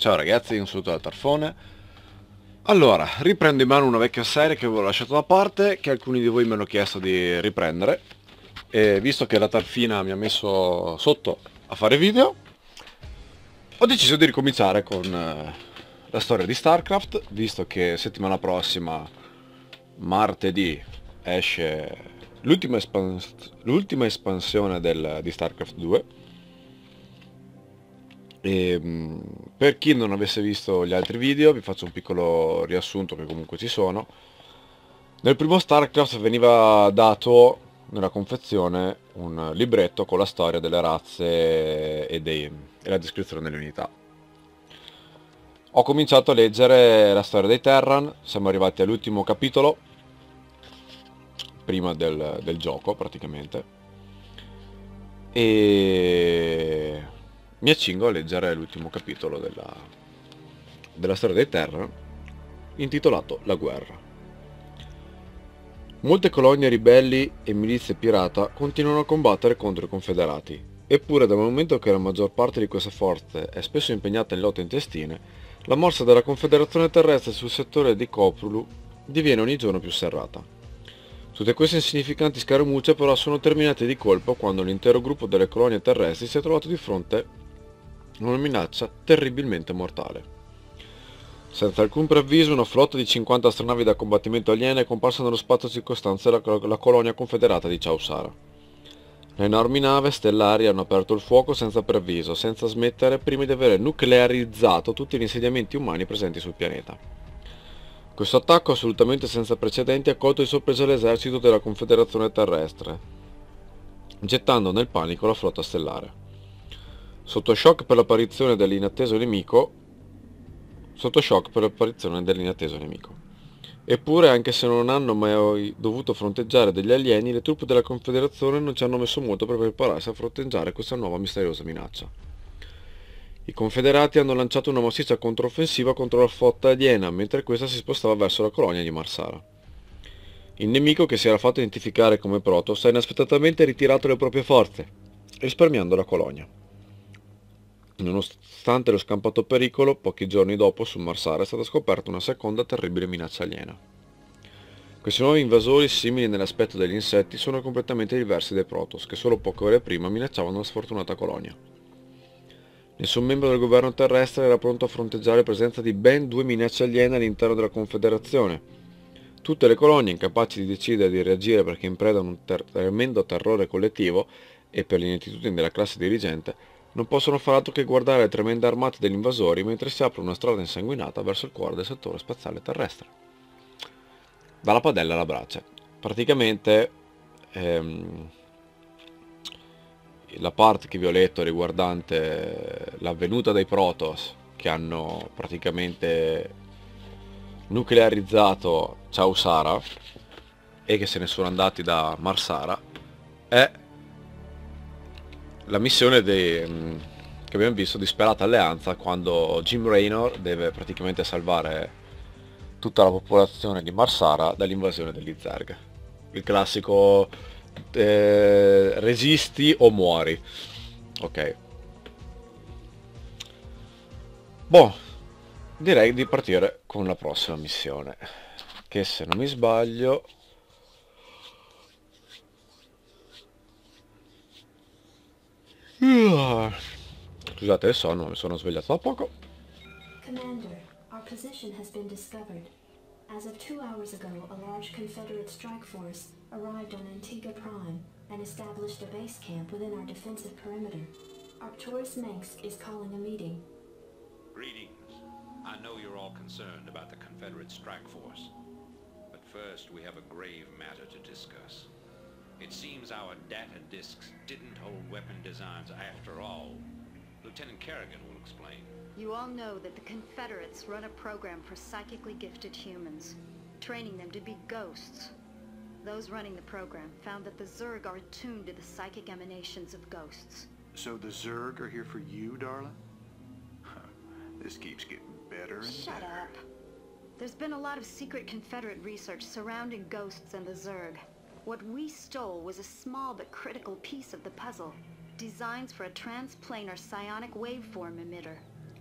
Ciao ragazzi, un saluto dal Tarfone. Allora, riprendo in mano una vecchia serie che avevo lasciato da parte, che alcuni di voi mi hanno chiesto di riprendere. E visto che la Tarfina mi ha messo sotto a fare video, ho deciso di ricominciare con la storia di StarCraft, visto che settimana prossima, martedì, esce l'ultima espansione di StarCraft 2. E, per chi non avesse visto gli altri video, vi faccio un piccolo riassunto che comunque ci sono. Nel primo StarCraft veniva dato nella confezione un libretto con la storia delle razze e la descrizione delle unità. Ho cominciato a leggere la storia dei Terran, siamo arrivati all'ultimo capitolo, prima del gioco praticamente, e mi accingo a leggere l'ultimo capitolo della storia dei Terran, intitolato La guerra. Molte colonie ribelli e milizie pirata continuano a combattere contro i confederati, eppure dal momento che la maggior parte di queste forze è spesso impegnata in lotte intestine, la morsa della Confederazione Terrestre sul settore di Koprulu diviene ogni giorno più serrata. Tutte queste insignificanti scaramucce però sono terminate di colpo quando l'intero gruppo delle colonie terrestri si è trovato di fronte a una minaccia terribilmente mortale. Senza alcun preavviso, una flotta di 50 astronavi da combattimento aliene è comparsa nello spazio circostante la colonia confederata di Chaussara. Le enormi navi stellari hanno aperto il fuoco senza preavviso, senza smettere, prima di aver nuclearizzato tutti gli insediamenti umani presenti sul pianeta. Questo attacco assolutamente senza precedenti ha colto di sorpresa l'esercito della Confederazione Terrestre, gettando nel panico la flotta stellare. Sotto shock per l'apparizione dell'inatteso nemico, Eppure, anche se non hanno mai dovuto fronteggiare degli alieni, le truppe della Confederazione non ci hanno messo molto per prepararsi a fronteggiare questa nuova misteriosa minaccia. I Confederati hanno lanciato una massiccia controffensiva contro la flotta aliena, mentre questa si spostava verso la colonia di Marsara. Il nemico, che si era fatto identificare come Protoss, ha inaspettatamente ritirato le proprie forze, risparmiando la colonia. Nonostante lo scampato pericolo, pochi giorni dopo su Marsara è stata scoperta una seconda terribile minaccia aliena. Questi nuovi invasori, simili nell'aspetto degli insetti, sono completamente diversi dai Protoss, che solo poche ore prima minacciavano la sfortunata colonia. Nessun membro del governo terrestre era pronto a fronteggiare la presenza di ben 2 minacce aliene all'interno della Confederazione. Tutte le colonie, incapaci di decidere di reagire perché in preda a un tremendo terrore collettivo e per l'inettitudine della classe dirigente, non possono far altro che guardare le tremende armate degli invasori mentre si apre una strada insanguinata verso il cuore del settore spaziale terrestre. Dalla padella alla brace. Praticamente la parte che vi ho letto riguardante l'avvenuta dei Protoss, che hanno praticamente nuclearizzato Chaussara e che se ne sono andati da Marsara, è la missione che abbiamo visto, disperata alleanza, quando Jim Raynor deve praticamente salvare tutta la popolazione di Marsara dall'invasione degli Zerg. Il classico resisti o muori. Ok. Boh, direi di partire con la prossima missione, che se non mi sbaglio scusate il sonno, mi sono svegliato da poco. Commander, our position has been discovered. As of 2 hours ago, a large Confederate strike force arrived on Antigua Prime and established a base camp within our defensive perimeter. Arcturus Mengsk is calling a meeting. Greetings. I know you're all concerned about the Confederate strike force. But first, we have a grave matter to discuss. It seems our data disks didn't hold weapon designs after all. Lieutenant Kerrigan will explain. You all know that the Confederates run a program for psychically gifted humans, training them to be ghosts. Those running the program found that the Zerg are attuned to the psychic emanations of ghosts. So the Zerg are here for you, darling? This keeps getting better and Shut better. up. There's been a lot of secret Confederate research surrounding ghosts and the Zerg. What we stole was a small but critical piece of the puzzle. Designs for a transplanar psionic waveform emitter.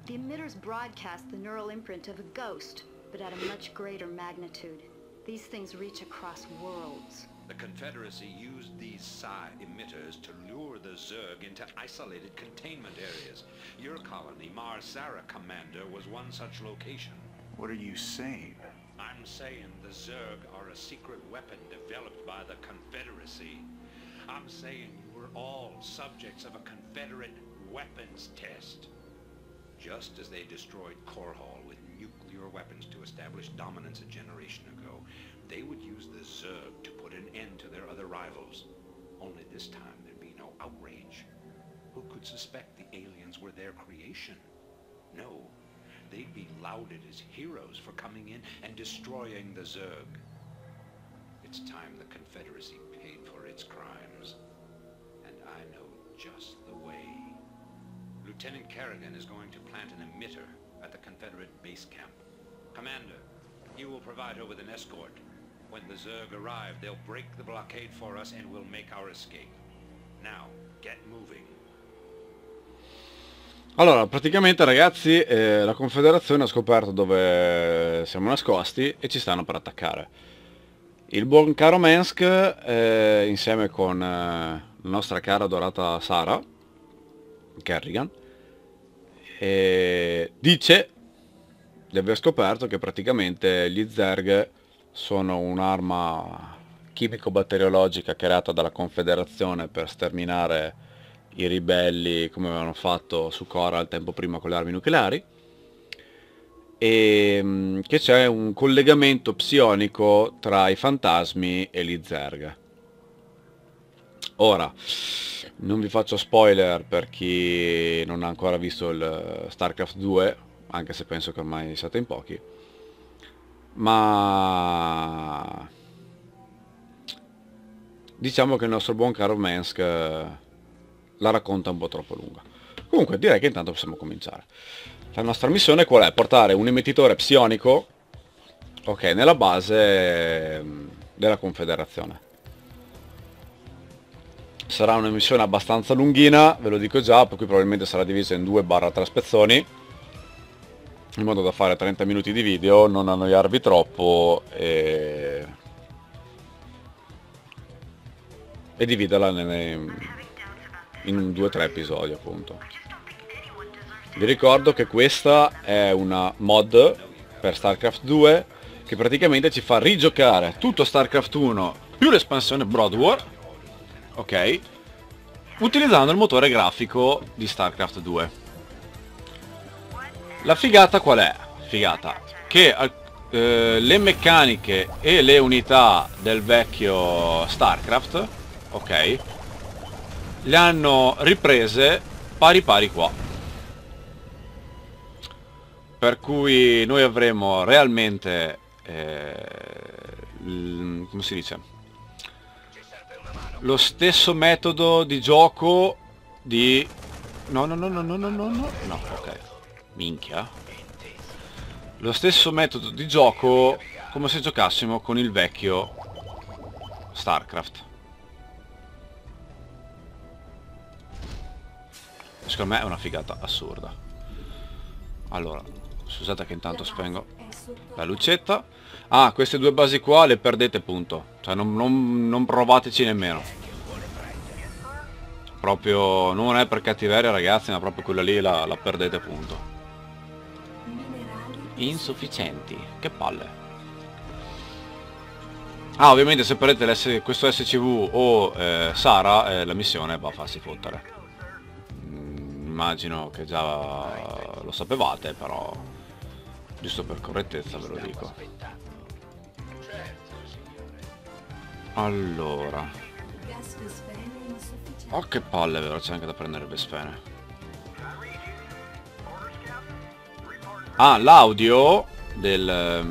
The emitters broadcast the neural imprint of a ghost, but at a much greater magnitude. These things reach across worlds. The Confederacy used these psi emitters to lure the Zerg into isolated containment areas. Your colony, Mars Sara Commander, was one such location. What are you saying? I'm saying the Zerg are a secret weapon developed by the Confederacy. I'm saying you were all subjects of a Confederate weapons test. Just as they destroyed Korhal with nuclear weapons to establish dominance a generation ago, they would use the Zerg to put an end to their other rivals. Only this time there'd be no outrage. Who could suspect the aliens were their creation? No, they'd be lauded as heroes for coming in and destroying the Zerg. It's time the Confederacy paid for its crimes. And I know just the way. Lieutenant Kerrigan is going to plant an emitter at the Confederate base camp. Commander, you will provide her with an escort. When the Zerg arrive, they'll break the blockade for us and we'll make our escape. Now, get moving. Allora, praticamente ragazzi, la Confederazione ha scoperto dove siamo nascosti e ci stanno per attaccare. Il buon caro Mensk, insieme con la nostra cara adorata Sara Kerrigan, dice di aver scoperto che praticamente gli Zerg sono un'arma chimico-batteriologica creata dalla Confederazione per sterminare i ribelli come avevano fatto su Cora al tempo prima con le armi nucleari, e che c'è un collegamento psionico tra i fantasmi e gli Zerg. Ora, non vi faccio spoiler per chi non ha ancora visto il StarCraft 2, anche se penso che ormai siate in pochi, ma diciamo che il nostro buon caro Mensk la racconta un po' troppo lunga. Comunque direi che intanto possiamo cominciare. La nostra missione qual è? Portare un emettitore psionico, ok, nella base della Confederazione. Sarà una missione abbastanza lunghina, ve lo dico già, per cui probabilmente sarà divisa in 2/3 spezzoni, in modo da fare 30 minuti di video, non annoiarvi troppo e dividerla in 2-3 episodi, appunto. Vi ricordo che questa è una mod per StarCraft 2 che praticamente ci fa rigiocare tutto StarCraft 1 più l'espansione Broad War, ok, utilizzando il motore grafico di StarCraft 2. La figata qual è? Figata che le meccaniche e le unità del vecchio StarCraft, ok, le hanno riprese pari pari qua. Per cui noi avremo realmente come si dice, lo stesso metodo di gioco di no, ok, minchia, lo stesso metodo di gioco come se giocassimo con il vecchio StarCraft. Secondo me è una figata assurda. Allora, scusate che intanto spengo la lucetta. Ah, queste due basi qua le perdete, punto. Cioè non provateci nemmeno. Proprio non è per cattiveria, ragazzi, ma proprio quella lì la perdete, punto. Insufficienti, che palle. Ah, ovviamente se perdete questo SCV o Sara, la missione va a farsi fottere. Immagino che già lo sapevate, però giusto per correttezza ve lo dico. Allora, oh che palle, vero, c'è anche da prendere Vespene. Ah, l'audio delle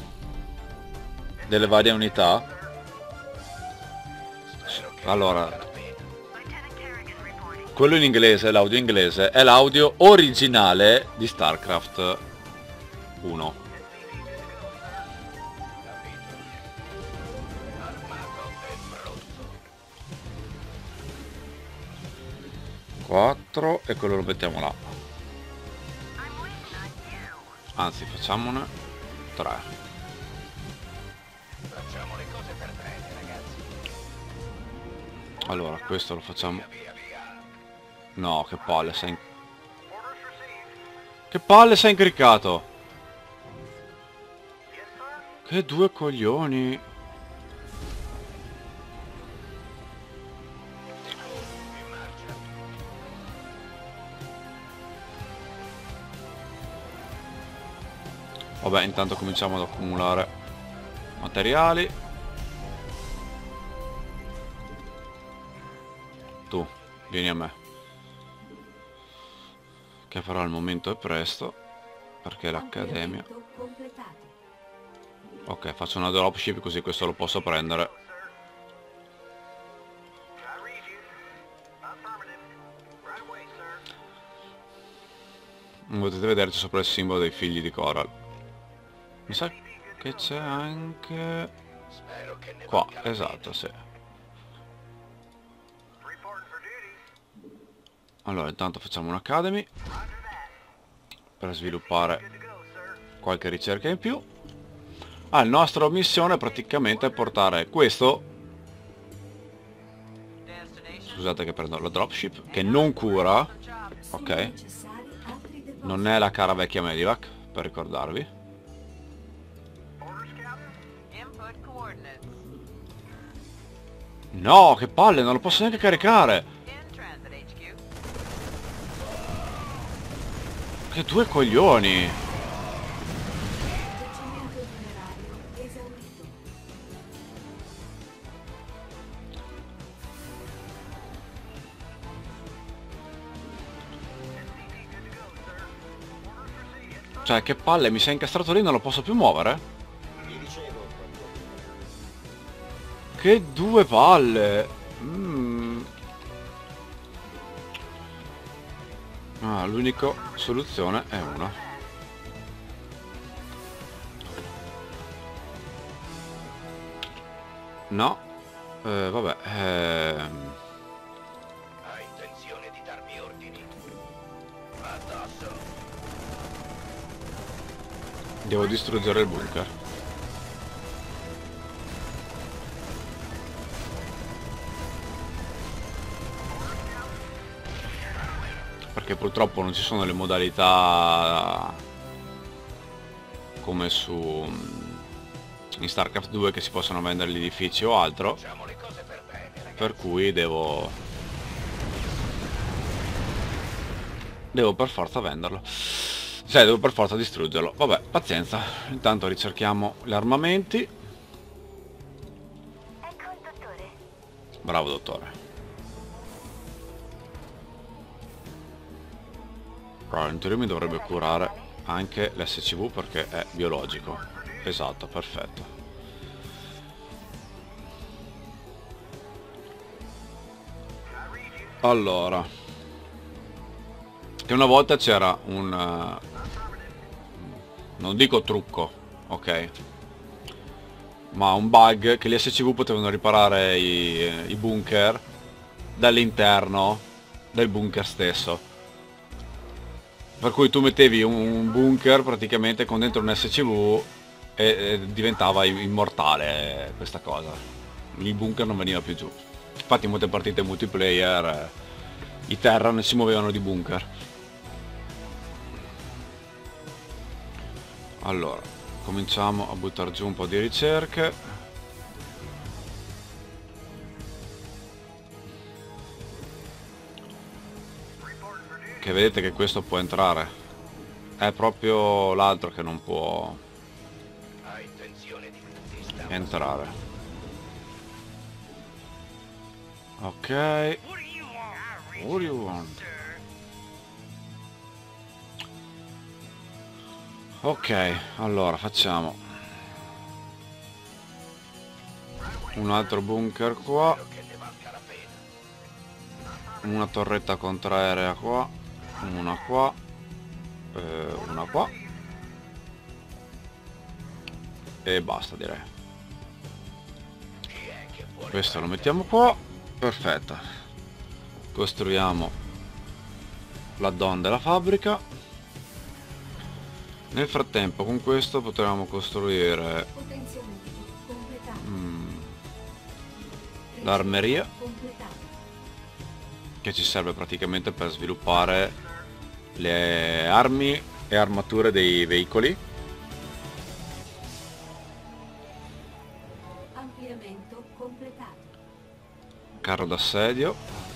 varie unità. Allora, quello in inglese, l'audio inglese, è l'audio originale di StarCraft 1. E quello lo mettiamo là. Anzi, facciamone 3. Facciamo le cose per bene, ragazzi. Allora, questo lo facciamo. Via, via. No, che palle, sei... Che palle sei incaricato! Che due coglioni! Vabbè, intanto cominciamo ad accumulare materiali. Tu, vieni a me. Che però al momento è presto, perché l'accademia... Ok, faccio una dropship così questo lo posso prendere. Come potete vedere c'è sopra il simbolo dei figli di Coral. Mi sa che c'è anche... Spero che ne Qua, valga la esatto, sì. Allora, intanto facciamo un'academy per sviluppare qualche ricerca in più. La nostra missione praticamente è portare questo... Scusate che prendo la dropship, che non cura, ok? Non è la cara vecchia Medivac, per ricordarvi. No, che palle, non lo posso neanche caricare! Che due coglioni! Cioè, che palle, mi sei incastrato lì, non lo posso più muovere? Che due palle! L'unica soluzione è una. No. Vabbè. Ha intenzione di darmi ordini. Addosso. Devo distruggere il bunker. Perché purtroppo non ci sono le modalità come su in StarCraft 2 che si possono vendere gli edifici o altro, Facciamo le cose per bene, ragazzi. per cui devo per forza venderlo. Cioè, devo per forza distruggerlo. Vabbè, pazienza. Intanto ricerchiamo gli armamenti. Ecco il dottore. Bravo dottore. Però in teoria mi dovrebbe curare anche l'SCV perché è biologico. Esatto, perfetto. Allora, che una volta c'era un non dico trucco, ok, ma un bug che gli SCV potevano riparare i bunker dall'interno del bunker stesso. Per cui tu mettevi un bunker praticamente con dentro un SCV e diventava immortale questa cosa. Il bunker non veniva più giù. Infatti in molte partite multiplayer i Terran si muovevano di bunker. Allora, cominciamo a buttare giù un po' di ricerche. Che vedete che questo può entrare. È proprio l'altro che non può Ha intenzione di entrare. Ok. What do you want? Ok, allora facciamo un altro bunker qua, che ne valga la pena. una torretta contraerea qua, una qua, una qua e basta, direi. Questo lo mettiamo qua, perfetto. Costruiamo l'add-on della fabbrica. Nel frattempo con questo potremmo costruire Potenziamento completato. l'armeria, Completato. che ci serve praticamente per sviluppare le armi e armature dei veicoli. Ampliamento completato. Carro d'assedio.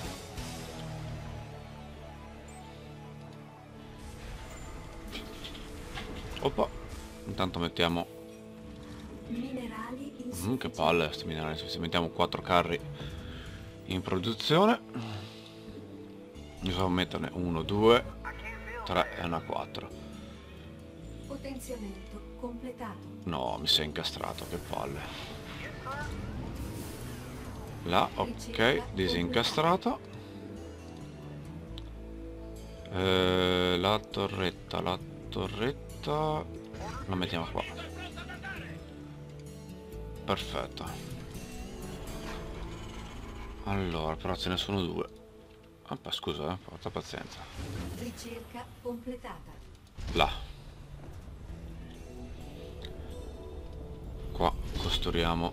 Oppa, intanto mettiamo Minerali che insufficienti. palle sti minerali, se mettiamo 4 carri in produzione. Bisogna metterne 1, 2, 3 e una 4. Potenziamento completato. No, mi sei incastrato, che palle. Là, ok, disincastrato. La torretta la mettiamo qua. Perfetto. Allora, però ce ne sono 2. Scusa, porta pazienza. Ricerca completata. Là. Qua costruiamo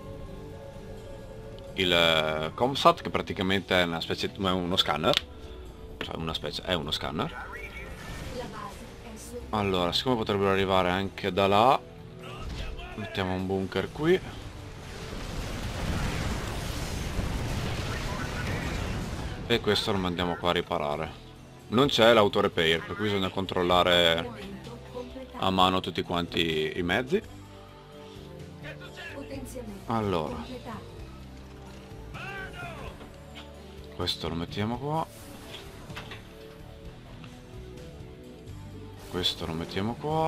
il Comsat, che praticamente è una specie, è uno scanner. Cioè una specie, è uno scanner. La base è su. Allora, siccome potrebbero arrivare anche da là, mettiamo un bunker qui. E questo lo mandiamo qua a riparare. Non c'è l'autorepair, per cui bisogna controllare Ampliamento completato. a mano tutti quanti i mezzi. Potenziamento Allora, completato. questo lo mettiamo qua. Questo lo mettiamo qua.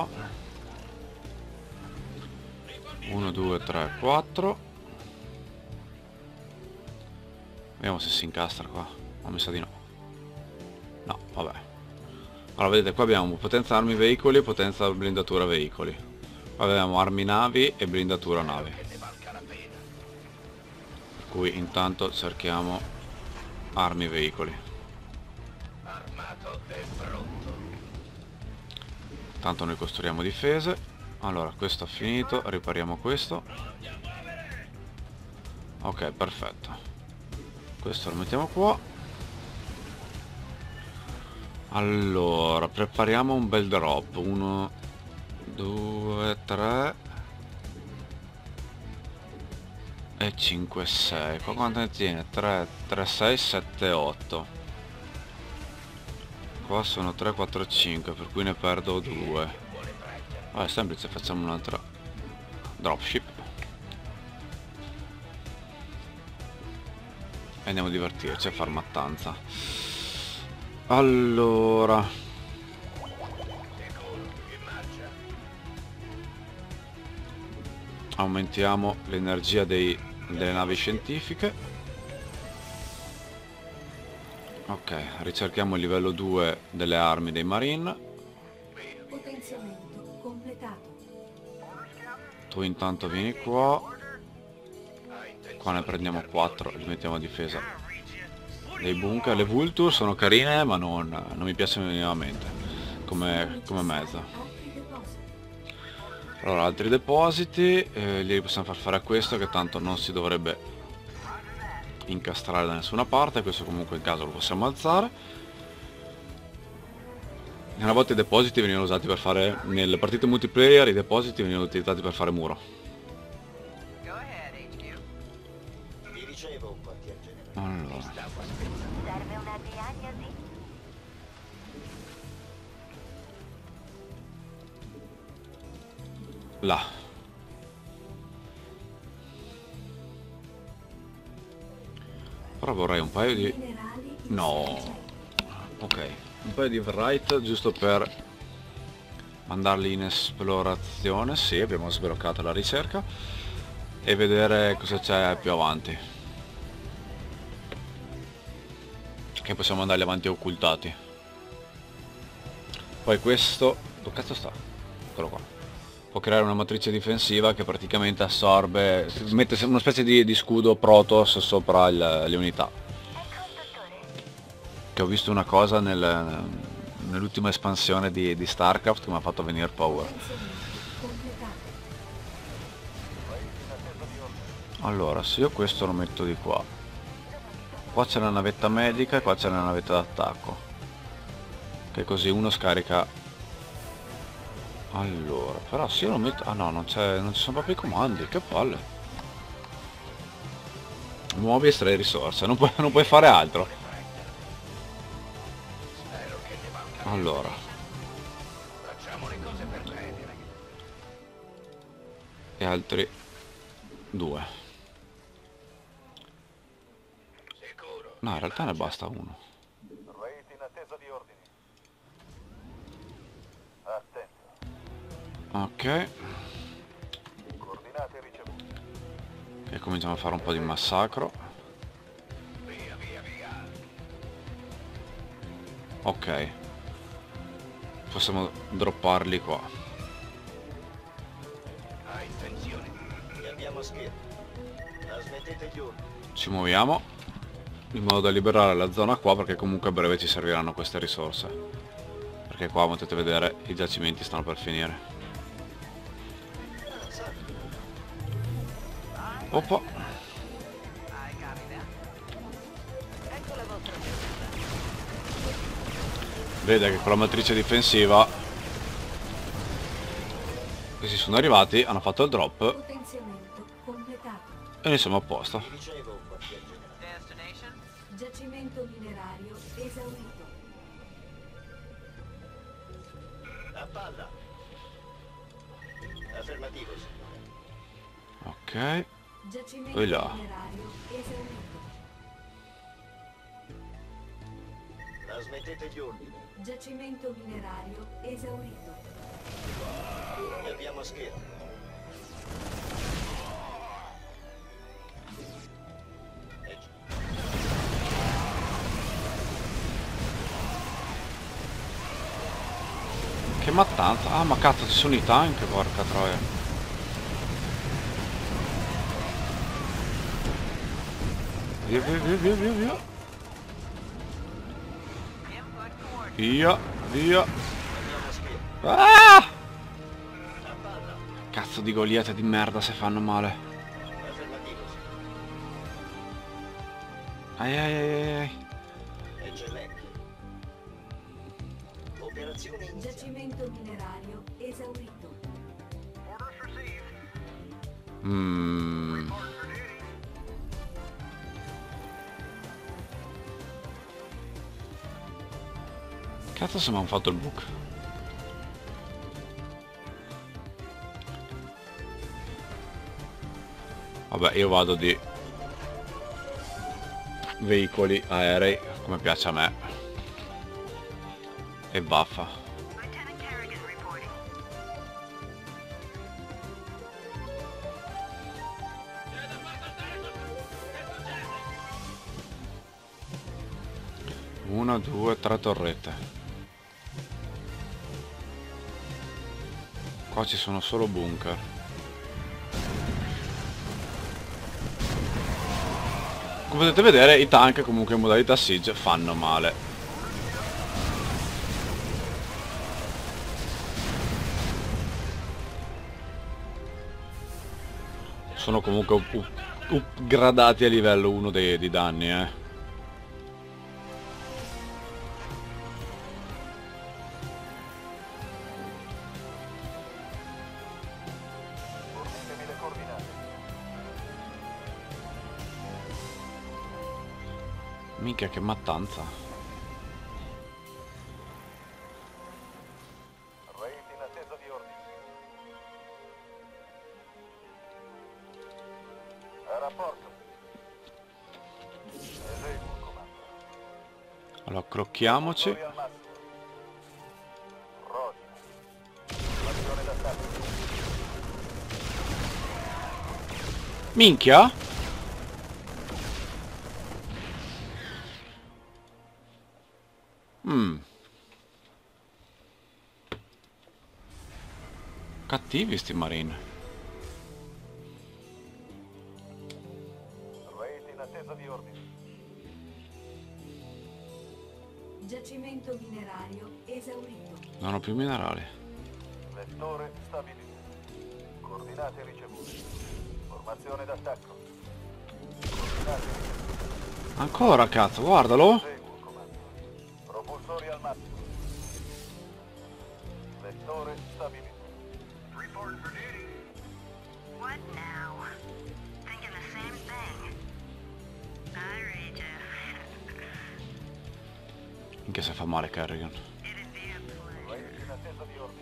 1, 2, 3, 4. Vediamo se si incastra qua. Ma mi sa di no. No, vabbè. Allora vedete, qua abbiamo potenza armi veicoli e potenza blindatura veicoli. Qua abbiamo armi navi e blindatura navi. Che ne valga la pena. Per cui intanto cerchiamo armi veicoli. Armato e pronto. Tanto noi costruiamo difese. Allora, questo ha finito, ripariamo questo. Ok, perfetto. Questo lo mettiamo qua. Allora, prepariamo un bel drop. 1, 2, 3 e 5, 6. Qua quanto ne tiene? 3, 3, 6, 7, 8. Qua sono 3, 4, 5, per cui ne perdo 2. Vabbè, è semplice, facciamo un'altra dropship e andiamo a divertirci a far mattanza. Allora, aumentiamo l'energia delle navi scientifiche. Ok, ricerchiamo il livello 2 delle armi dei marine. Potenziamento completato. Tu intanto vieni qua. Qua ne prendiamo 4 e li mettiamo a difesa dei bunker. Le Vulture sono carine, ma non mi piacciono minimamente come mezzo. Altri depositi. Allora, altri depositi, li possiamo far fare a questo, che tanto non si dovrebbe incastrare da nessuna parte. Questo comunque in caso lo possiamo alzare. Una volta i depositi venivano usati per fare, nelle partite multiplayer i depositi venivano utilizzati per fare muro. Vi ricevo un quartier generale. Allora, Serve una diagnosi? là. Però vorrei un paio di... Minerali No. insufficienti. Ok, un paio di Wright giusto per mandarli in esplorazione. Sì, abbiamo sbloccato la ricerca. E vedere cosa c'è più avanti. Che possiamo andarli avanti occultati. Poi questo... dove cazzo sta? Eccolo qua. Può creare una matrice difensiva che praticamente assorbe... mette una specie di scudo Protoss sopra le unità. Che ho visto una cosa nell'ultima espansione di StarCraft che mi ha fatto venire paura. Allora, se io questo lo metto di qua, qua c'è la navetta medica e qua c'è la navetta d'attacco, che così uno scarica. Allora, però se io lo metto... Ah no, non ci sono proprio i comandi, che palle. Muovi e estrai risorse, non puoi fare altro. Allora, Facciamo le cose per bene, ragazzi. e altri 2. Sicuro. No, in realtà ne basta uno. Raid in attesa di ordini. Attento. Ok, Coordinate ricevute. e cominciamo a fare un po' di massacro. Via, via, via. Ok, possiamo dropparli qua. Hai intenzione? Li abbiamo schietti. Trasmettete gli ordini. Ci muoviamo in modo da liberare la zona qua, perché comunque a breve ci serviranno queste risorse, perché qua potete vedere i giacimenti stanno per finire. Oppa. Vede che con la matrice difensiva questi sono arrivati, hanno fatto il drop Potenziamento completato. e noi siamo a posto. Vi ricevo, quartier generale. Giacimento minerario esaurito. A palla. Affermativo, signore. Ok, Giacimento poi là. minerario esaurito. Trasmettete gli ordini. Giacimento minerario esaurito. Li abbiamo schietti. che mattanza. Ah, ma cazzo, ci sono i tank, porca troia. Via, via, via, via, via, via. Via, via. Ah! Cazzo di goliete di merda se fanno male. Affermativo, signore. Ai ai ai ai. Eccellente. Operazione iniziata. Giacimento minerario esaurito. Cazzo se mi hanno fatto il book. Vabbè, io vado di veicoli aerei come piace a me. E baffa. Una, due, tre torrette. Qua ci sono solo bunker. Come potete vedere i tank comunque in modalità siege fanno male. Sono comunque upgradati a livello 1 di danni, Fornitemi le coordinate. Minchia che mattanza. Raid in attesa di ordini. A rapporto. Eseguo, comando. Allora crocchiamoci. Controlli al massimo. Roger. Azione d'attacco. Minchia. Cattivi sti marine. Raid in attesa di ordini. Giacimento minerario inventario esaurito. Non ho più minerali. Vettore stabilito. Coordinate ricevute. Formazione d'attacco. Coordinate ricevute. Ancora, cazzo, guardalo. Seguo, comando. Propulsori al massimo. Vettore stabilito. Report for duty. What now? Thinking the same thing. I read you. Minchia se fa male Kerrigan. It'd be a pleasure. Raid in attesa di ordini.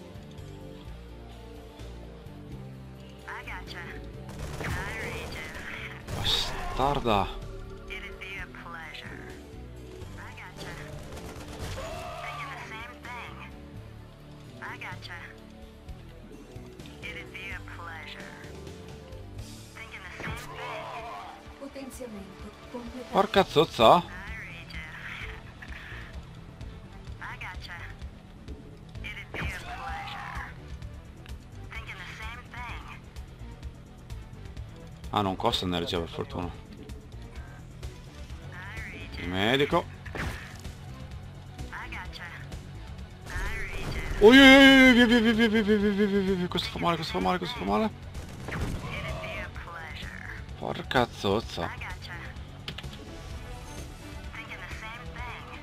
I gotcha. I read you. Bastarda. It'd be a pleasure. I gotcha. Thinking the same thing. I gotcha. It'd be a pleasure. Thinking the same thing. Potenziamento completato. Porca zozza. I read you. I gotcha. It'd be a pleasure. Thinking the same thing. Ah, non costa energia per fortuna. I read Il you. medico. I gotcha. I read you. Ui, ui, ui, via, via, via, via, via, via, via, via, via, via. Questo fa male, questo fa male, questo fa male. It'd be a pleasure. Porca zozza. I gotcha. Thinking the same thing.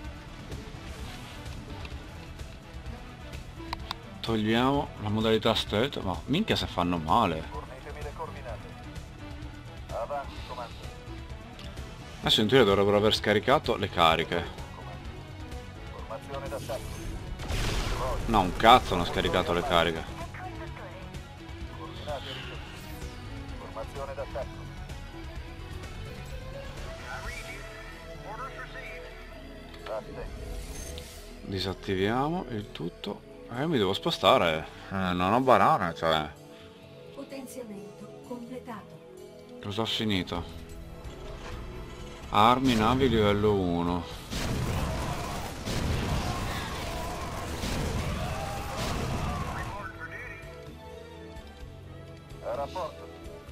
Togliamo la modalità stealth. Ma minchia se fanno male. Fornitemi le coordinate. Avanti, comando. Adesso in teoria dovrebbero aver scaricato le cariche. Comando. Formazione d'attacco. No, un cazzo hanno scaricato le cariche. Coordinate ricevute. Formazione d'attacco. Attenti. Disattiviamo il tutto. Mi devo spostare. Non ho banane, cioè. Potenziamento completato. Cosa ho finito? Armi, navi livello 1. A rapporto.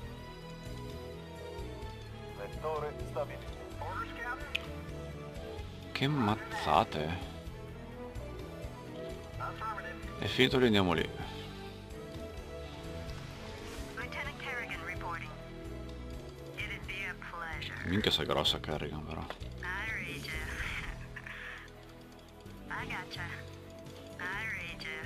Vettore stabilito. Che mazzate. È finito, li andiamo lì. Lieutenant Kerrigan reporting. It'd be a pleasure. Minchia sei grossa Kerrigan però. I read you. I gotcha. I read you.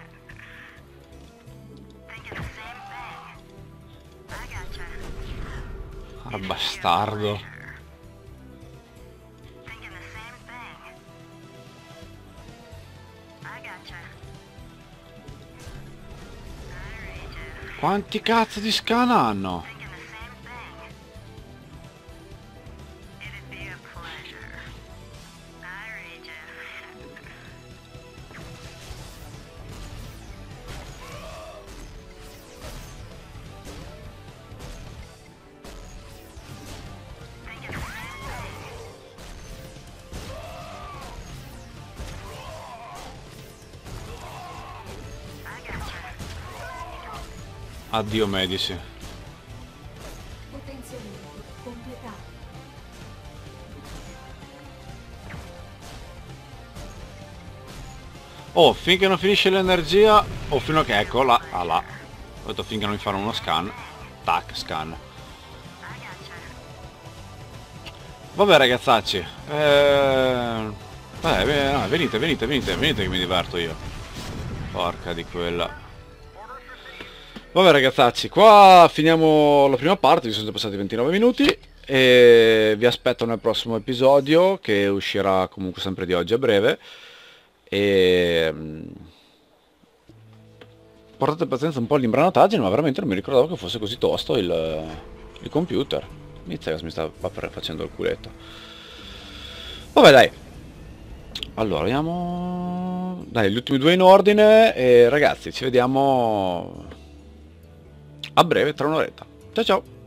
Thinking the same thing. I gotcha. Ah, bastardo. Thinking the same thing. I gotcha. I read you. Quanti cazzo di scan hanno? Thinking the same thing. It'd be a pleasure. I read you. Thinking the same thing. I gotcha. Addio medici. Potenziamento completato. Oh, finché non finisce l'energia. O fino a che, ecco là. Ah là. Ho detto finché non mi fanno uno scan. Tac, scan. I gotcha. Vabbè ragazzacci. Vabbè, no, venite che mi diverto io. Porca di quella. Vabbè ragazzacci, qua finiamo la prima parte, vi sono già passati 29 minuti e vi aspetto nel prossimo episodio che uscirà comunque sempre di oggi a breve e portate pazienza un po' all'imbranotaggine, ma veramente non mi ricordavo che fosse così tosto il computer. Mizzica, mi sta facendo il culetto. Vabbè dai, allora vediamo, dai, gli ultimi due in ordine e ragazzi ci vediamo a breve, tra un'oretta. Ciao ciao!